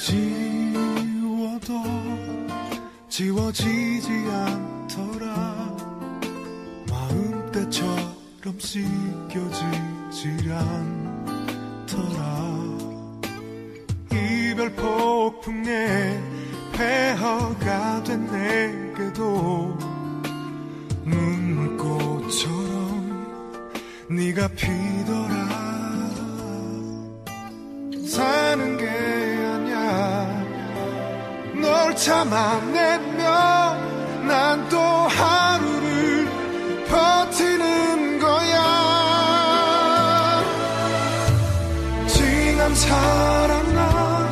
지워도 지워지지 않더라. 마음 때처럼 씻겨지지 않더라. 이별 폭풍에 폐허가 된 내게도 눈물꽃처럼 네가 피더라. 사는 게 아냐 널 참아내며 난 또 하루를 버티는 거야. 징한 사랑아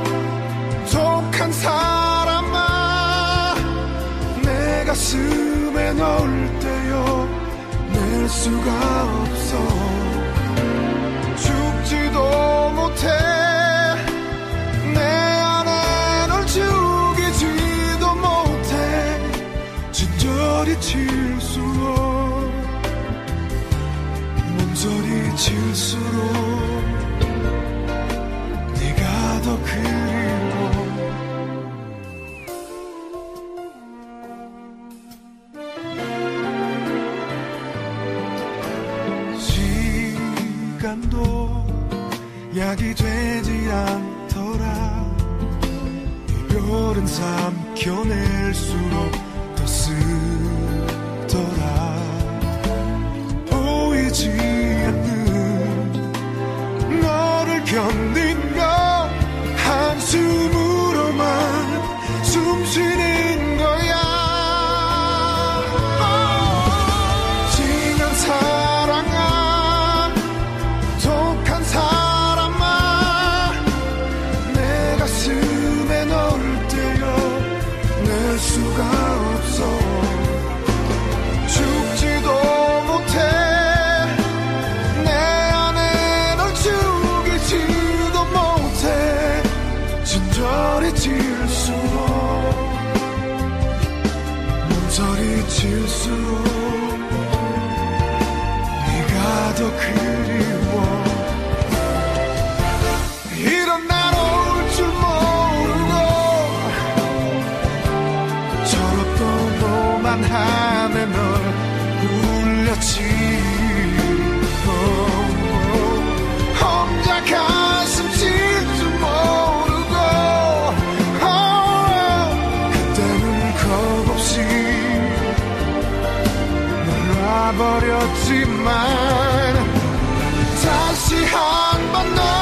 독한 사람아 내 가슴에 넣을 때요 낼 수가 없어. 죽지도 못해 내 안에 널 죽이지도 못해. 진절이 칠수록 몸서리칠수록 네가 더 그리워. 시간도 약이 되지 않더라. 이별은 삼켜낼수록 더 쓰더라. 보이지 않는 너를 견딘 건 한숨으로만 숨 쉬는 거야. 징한 사랑아 독한 사람아 내 가슴에 넣을 때요 낼 수가 없어. 죽지도 못해 내 안에 널 죽이지도 못해. 진절해질수록 몸서리칠수록 네가 더 그리워. 이런 날 올 줄 모르고 철없던 오만함에 널 울렸지. 혼자 가슴 칠 줄 모르고 그때는 겁없이 놀아버렸지만 다시 한 번 너